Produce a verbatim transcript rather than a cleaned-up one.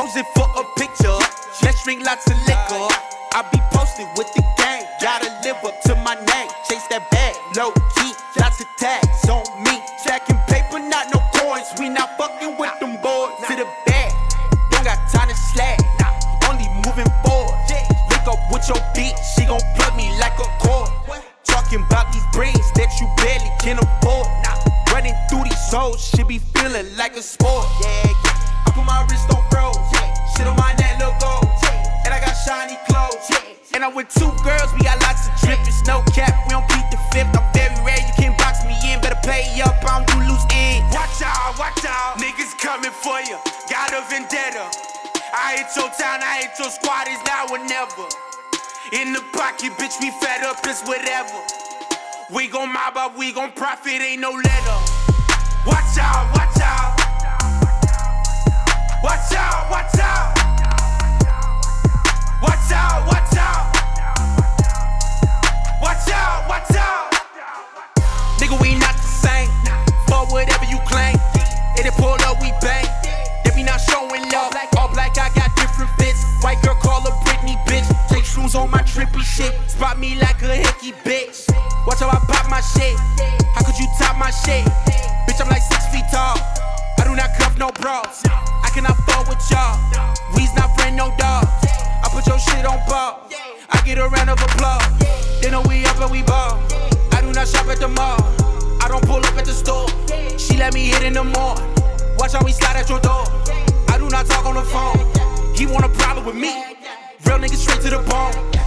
Posing for a picture, let's drink lots of liquor. I be posted with the gang, gotta live up to my name. Chase that bag, low key, lots of tags on me. Stacking paper, not no coins, we not fucking with them boys. To the bag, don't got time to slack, only moving forward. Link up with your bitch, she gon' plug me like a cord. Talking about these brains that you barely can afford. Running through these hoes, shit be feeling like a sport. Yeah, yeah. I put my wrist on froze, shit on my neck look gold, and I got shiny clothes. And I'm with two girls, we got lots of drip. It's no cap, we don't beat the fifth. I'm very rare, you can't box me in. Better play up, I don't do loose ends. Watch out, watch out, niggas coming for you. Got a vendetta. I hit your town, I hit your squad, it's now or never. In the pocket, bitch, we fed up, it's whatever. We gon' mob up, we gon' profit, ain't no letter. Watch out, watch out. Watch out, watch out. Watch out, watch out. Watch out, watch out. Nigga, we not the same. For whatever you claim. If it pull up, we bang. If we not showing love, all black, I got different fits. White girl call her Britney, bitch. Take shrooms on my trippy shit. Spot me like a hickey, bitch. Watch how I pop my shit. How could you top my shit? Bitch, I'm like six feet tall. I do not cuff no bras. I cannot fall with y'all. We's not friend, no dog. I put your shit on ball. I get a round of applause. They know we up and we ball. I do not shop at the mall. I don't pull up at the store. She let me hit in the mall. Watch how we slide at your door. I do not talk on the phone. He want a problem with me. Real niggas straight to the bone.